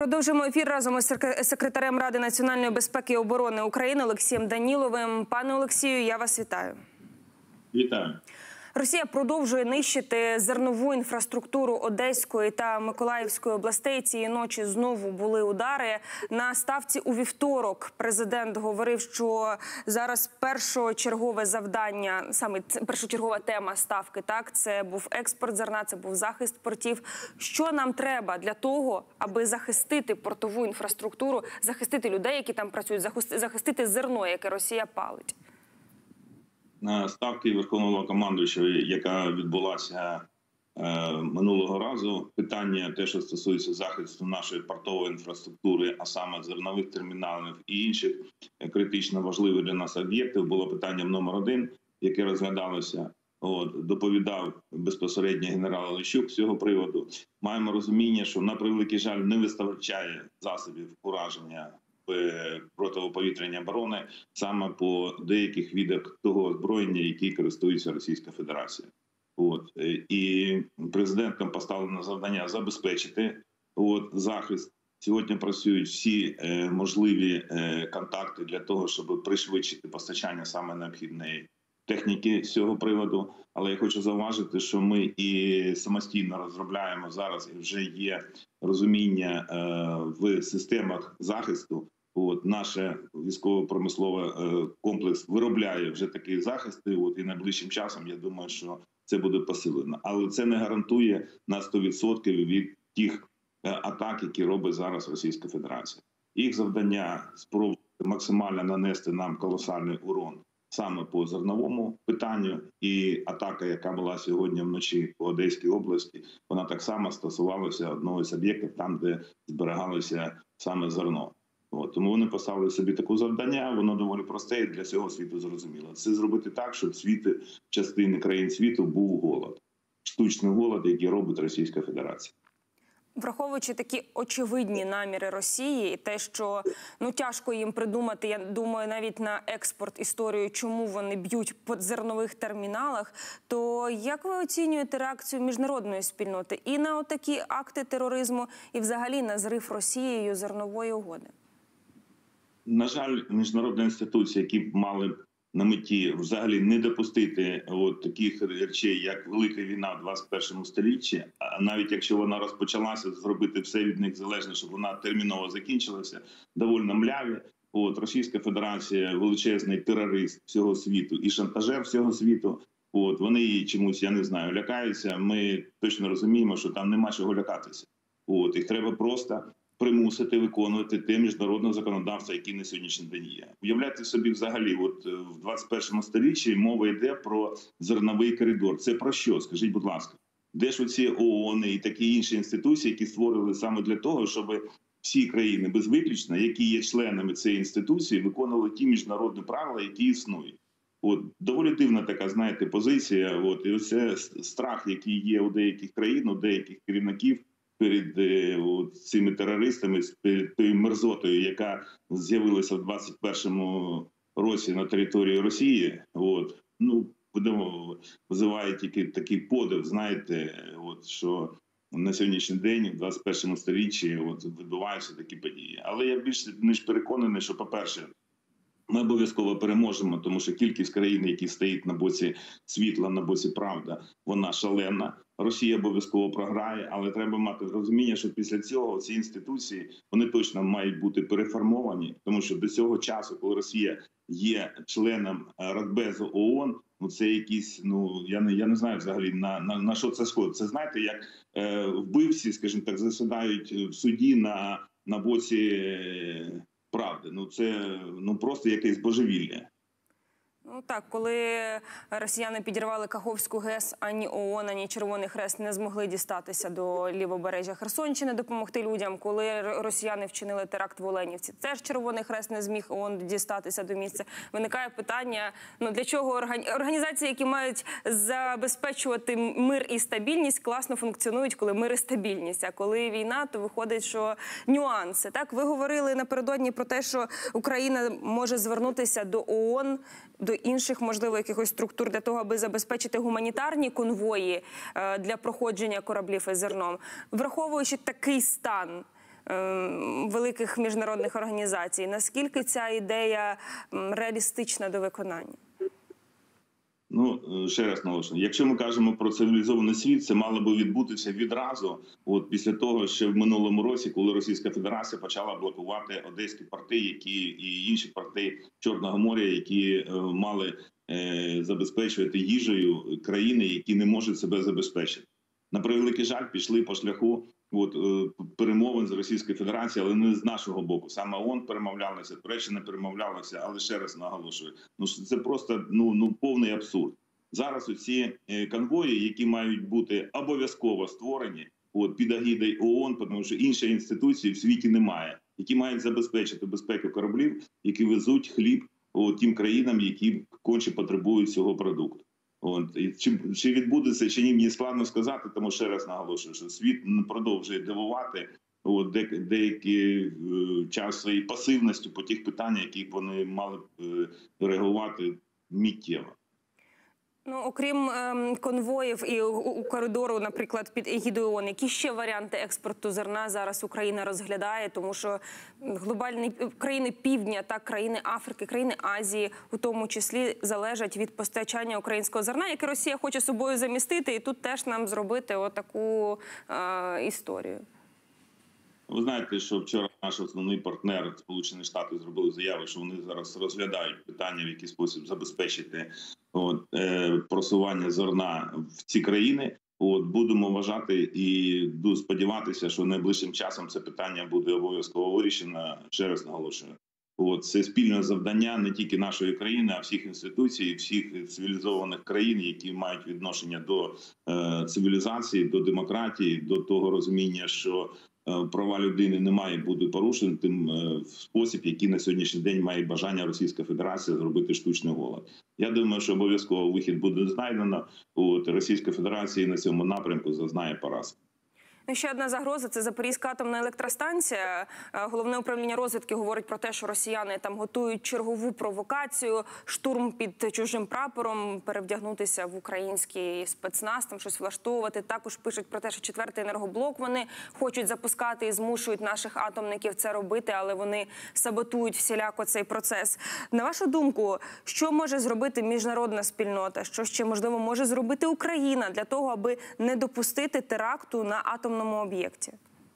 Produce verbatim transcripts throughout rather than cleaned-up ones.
Продовжуємо ефір разом із секретарем Ради національної безпеки і оборони України Олексієм Даніловим. Пане Олексію, я вас вітаю. Вітаю. Росія продовжує нищити зернову інфраструктуру Одеської та Миколаївської областей. Цієї ночі знову були удари. На ставці у вівторок президент говорив, що зараз першочергове завдання, саме першочергова тема ставки, так, це був експорт зерна, це був захист портів. Що нам треба для того, аби захистити портову інфраструктуру, захистити людей, які там працюють, захистити зерно, яке Росія палить? На ставки Верховного Головнокомандуючого, яка відбулася е, минулого разу, питання те, що стосується захисту нашої портової інфраструктури, а саме зернових терміналів і інших критично важливих для нас об'єктів, було питанням номер один, яке розглядалося. От, доповідав безпосередньо генерал Олещук з цього приводу. Маємо розуміння, що, на превеликий жаль, не вистачає засобів ураження протиповітряної оборони саме по деяких видах того озброєння, які користується Російська Федерація. От. І президентом поставлено завдання забезпечити от, захист. Сьогодні працюють всі е, можливі е, контакти для того, щоб пришвидшити постачання саме необхідної техніки з цього приводу. Але я хочу зауважити, що ми і самостійно розробляємо зараз, і вже є розуміння е, в системах захисту. От, наше військово-промисловий е, комплекс виробляє вже такі захисти, от, і найближчим часом, я думаю, що це буде посилено. Але це не гарантує на сто відсотків від тих е, атак, які робить зараз Російська Федерація. Їх завдання – спробувати максимально нанести нам колосальний урон саме по зерновому питанню. І атака, яка була сьогодні вночі по Одеській області, вона так само стосувалася одного з об'єктів, там, де зберігалося саме зерно. От, тому вони поставили собі таке завдання, воно доволі просте і для всього світу зрозуміло. Це зробити так, щоб світи, частини країн світу був голод. Штучний голод, який робить Російська Федерація. Враховуючи такі очевидні наміри Росії і те, що ну тяжко їм придумати, я думаю, навіть на експорт історію, чому вони б'ють по зернових терміналах, то як ви оцінюєте реакцію міжнародної спільноти і на отакі акти тероризму, і взагалі на зрив Росією зернової угоди? На жаль, міжнародні інституції, які б мали на меті взагалі не допустити от таких речей, як Велика війна в двадцять першому столітті, а навіть якщо вона розпочалася, зробити все від них залежне, щоб вона терміново закінчилася, доволі мляві. От, Російська Федерація – величезний терорист всього світу і шантажер всього світу. От, вони її чомусь, я не знаю, лякаються. Ми точно розуміємо, що там нема чого лякатися. От, їх треба просто примусити виконувати те міжнародне законодавство, яке на сьогоднішній день є. Уявляйте собі взагалі, от в двадцять першому сторіччі мова йде про зерновий коридор. Це про що? Скажіть, будь ласка. Де ж оці ООН і такі інші інституції, які створили саме для того, щоб всі країни, без виключення, які є членами цієї інституції, виконували ті міжнародні правила, які існують. От, доволі дивна така, знаєте, позиція. От, і оце страх, який є у деяких країн, у деяких керівників, перед от, цими терористами, перед тою мерзотою, яка з'явилася в двадцять першому році на території Росії, от, ну, визиває тільки такий подив, знаєте, от, що на сьогоднішній день, в двадцять першому сторіччі, от, відбуваються такі події. Але я більш ніж переконаний, що, по-перше, ми обов'язково переможемо, тому що кількість країн, які стоять на боці світла, на боці правди, вона шалена. Росія обов'язково програє, але треба мати розуміння, що після цього ці інституції, вони точно мають бути переформовані, тому що до цього часу, коли Росія є членом Радбезу ООН, ну це якісь, ну я не я не знаю взагалі на на, на що це сходить. Це знаєте, як е, вбивці, скажімо так, засідають в суді на на боці е, правди. Ну це ну просто якесь божевілля. Ну так, коли росіяни підірвали Каховську ГЕС, ані ООН, ані Червоний Хрест не змогли дістатися до лівобережжя Херсонщини, допомогти людям. Коли росіяни вчинили теракт в Оленівці, теж Червоний Хрест не зміг ООН дістатися до місця. Виникає питання, ну для чого організації, які мають забезпечувати мир і стабільність, класно функціонують, коли мир і стабільність. А коли війна, то виходить, що нюанси. Так, ви говорили напередодні про те, що Україна може звернутися до ООН, до інших, можливо, якихось структур для того, аби забезпечити гуманітарні конвої для проходження кораблів із зерном. Враховуючи такий стан, великих міжнародних організацій. Наскільки ця ідея реалістична до виконання? Ну, ще раз наголошую, якщо ми кажемо про цивілізований світ, це мало би відбутися відразу, от після того, що в минулому році, коли Російська Федерація почала блокувати одеські порти, які і інші порти Чорного моря, які е, мали е, забезпечувати їжею країни, які не можуть себе забезпечити. На превеликий жаль, пішли по шляху от, е, перемовин з Російською Федерацією, але не з нашого боку. Саме ООН перемовлялися, Туреччина перемовлялася, але ще раз наголошую, ну це просто ну, ну повний абсурд. Зараз оці е, конвої, які мають бути обов'язково створені от, під агідою ООН, тому що іншої інституції в світі немає, які мають забезпечити безпеку кораблів, які везуть хліб от, тим країнам, які конче потребують цього продукту. От. І чи, чи відбудеться, чи ні, мені складно сказати, тому ще раз наголошую, що світ продовжує дивувати от, де, деякі е, час своєї пасивності по тих питаннях, які вони мали б е, реагувати миттєво. Ну, окрім ем, конвоїв і у, у коридору, наприклад, під егідою ООН, які ще варіанти експорту зерна зараз Україна розглядає? Тому що глобальні країни Півдня та країни Африки, країни Азії, у тому числі, залежать від постачання українського зерна, яке Росія хоче собою замістити, і тут теж нам зробити отаку е, історію. Ви знаєте, що вчора наш основний партнер Сполучені Штати зробили заяву, що вони зараз розглядають питання, в який спосіб забезпечити от, е, просування зерна в ці країни. От, будемо вважати і сподіватися, що найближчим часом це питання буде обов'язково вирішено. Ще раз наголошую. От, це спільне завдання не тільки нашої країни, а всіх інституцій, всіх цивілізованих країн, які мають відношення до е, цивілізації, до демократії, до того розуміння, що права людини не має бути порушені тим в спосіб, який на сьогоднішній день має бажання Російська Федерація зробити штучний голод. Я думаю, що обов'язково вихід буде знайдено. От Російська Федерація на цьому напрямку зазнає поразки. Ще одна загроза – це Запорізька атомна електростанція. Головне управління розвідки говорить про те, що росіяни там готують чергову провокацію, штурм під чужим прапором, перевдягнутися в український спецназ, там щось влаштовувати. Також пишуть про те, що четвертий енергоблок вони хочуть запускати і змушують наших атомників це робити, але вони саботують всіляко цей процес. На вашу думку, що може зробити міжнародна спільнота? Що ще, можливо, може зробити Україна для того, аби не допустити теракту на атомному об'єкті?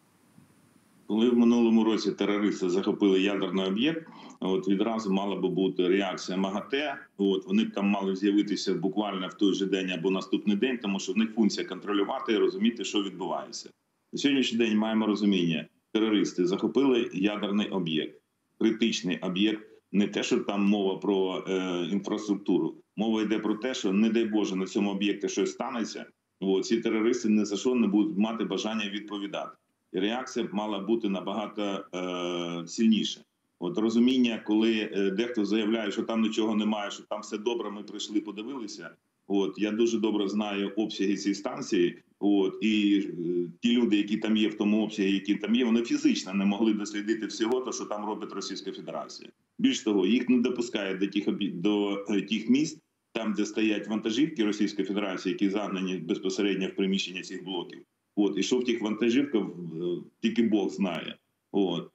Коли в минулому році терористи захопили ядерний об'єкт, от відразу мала би бути реакція МАГАТЕ. От вони б там мали з'явитися буквально в той же день або наступний день, тому що в них функція контролювати і розуміти, що відбувається. На сьогоднішній день маємо розуміння: терористи захопили ядерний об'єкт, критичний об'єкт. Не те, що там мова про е, інфраструктуру, мова йде про те, що, не дай Боже, на цьому об'єкті щось станеться. О, ці терористи ні за що не будуть мати бажання відповідати. І реакція б мала бути набагато е, сильніша. От розуміння, коли е, дехто заявляє, що там нічого немає, що там все добре, ми прийшли, подивилися. От, я дуже добре знаю обсяги цієї станції. От, і е, ті люди, які там є в тому обсягі, які там є, вони фізично не могли дослідити всього, то, що там робить Російська Федерація. Більш того, їх не допускають до тих, до е, тих місць, там, де стоять вантажівки Російської Федерації, які загнані безпосередньо в приміщення цих блоків. От, і що в тих вантажівках, тільки Бог знає. От.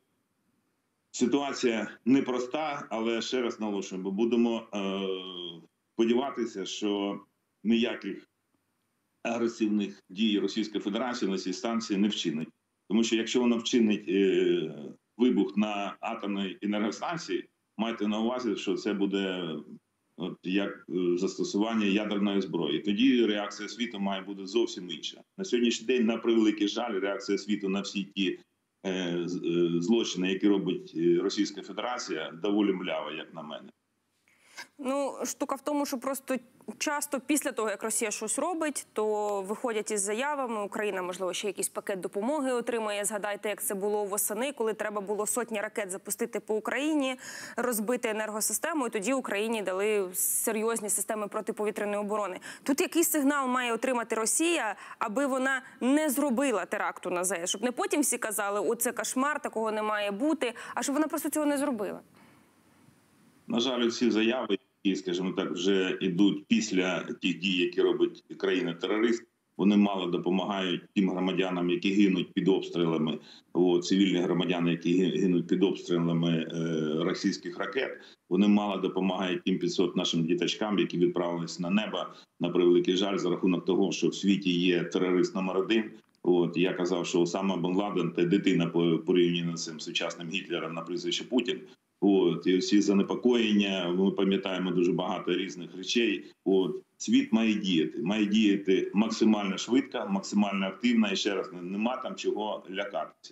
Ситуація непроста, але ще раз наголошую, бо будемо е- сподіватися, що ніяких агресивних дій Російської Федерації на цій станції не вчинить. Тому що якщо вона вчинить е- вибух на атомній енергостанції, майте на увазі, що це буде от як застосування ядерної зброї. Тоді реакція світу має бути зовсім інша. На сьогоднішній день, на превеликий жаль, реакція світу на всі ті е, злочини, які робить Російська Федерація, доволі млява, як на мене. Ну, штука в тому, що просто часто після того, як Росія щось робить, то виходять із заявами, Україна, можливо, ще якийсь пакет допомоги отримає. Згадайте, як це було восени, коли треба було сотні ракет запустити по Україні, розбити енергосистему, і тоді Україні дали серйозні системи протиповітряної оборони. Тут який сигнал має отримати Росія, аби вона не зробила теракту на ЗАЕС? Щоб не потім всі казали, оце кошмар, такого не має бути, а щоб вона просто цього не зробила. На жаль, ці заяви, які, скажімо так, вже йдуть після тих дій, які робить країна-терорист, Вони мало допомагають тим громадянам, які гинуть під обстрілами, о, цивільні громадяни, які гинуть під обстрілами е, російських ракет. Вони мало допомагають тим п'ятсот нашим діточкам, які відправились на небо, на превеликий жаль, за рахунок того, що в світі є терорист номер один. От я казав, що Осама бен Ладен – це дитина по порівнянні з цим сучасним Гітлером на прізвище Путін. От і всі занепокоєння. Ми пам'ятаємо дуже багато різних речей. От світ має діяти, має діяти максимально швидко, максимально активно. І ще раз, нема там чого лякатися.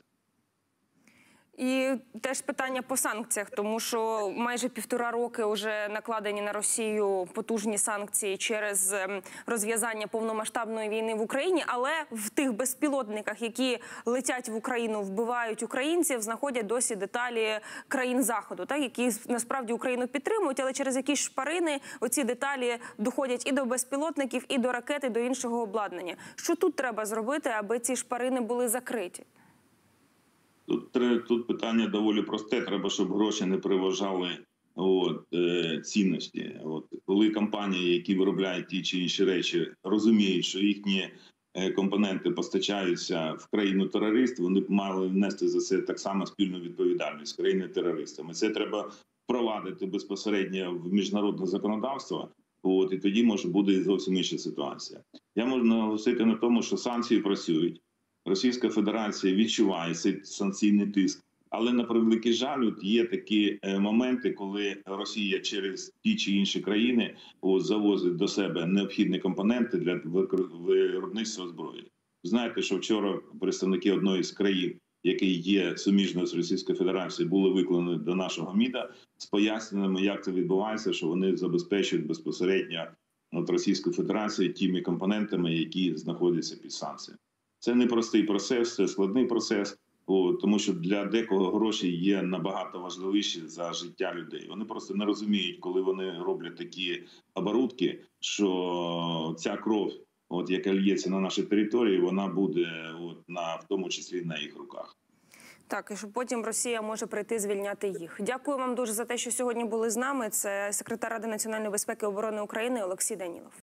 І теж питання по санкціях, тому що майже півтора роки вже накладені на Росію потужні санкції через розв'язання повномасштабної війни в Україні, але в тих безпілотниках, які летять в Україну, вбивають українців, знаходять досі деталі країн Заходу, так, які насправді Україну підтримують, але через якісь шпарини оці деталі доходять і до безпілотників, і до ракет, і до іншого обладнання. Що тут треба зробити, аби ці шпарини були закриті? Тут, тут питання доволі просте. Треба, щоб гроші не переважали от, е, цінності. От, коли компанії, які виробляють ті чи інші речі, розуміють, що їхні е, компоненти постачаються в країну терорист, вони б мали внести за це так само спільну відповідальність країни терористами. Це треба впровадити безпосередньо в міжнародне законодавство. От, і тоді може буде зовсім інша ситуація. Я можу наголосити на тому, що санкції працюють. Російська Федерація відчуває цей санкційний тиск. Але, на превеликий жаль, от є такі моменти, коли Росія через ті чи інші країни от, завозить до себе необхідні компоненти для виробництва зброї. Знаєте, що вчора представники одної з країн, які є суміжною з Російською Федерацією, були викликані до нашого МІДа з поясненнями, як це відбувається, що вони забезпечують безпосередньо от, Російську Федерацію тими компонентами, які знаходяться під санкціями. Це непростий процес, це складний процес, тому що для декого гроші є набагато важливіші за життя людей. Вони просто не розуміють, коли вони роблять такі оборудки, що ця кров, от, яка лється на нашій території, вона буде от, на, в тому числі на їх руках. Так, і що потім Росія може прийти звільняти їх. Дякую вам дуже за те, що сьогодні були з нами. Це секретар Ради національної безпеки і оборони України Олексій Данілов.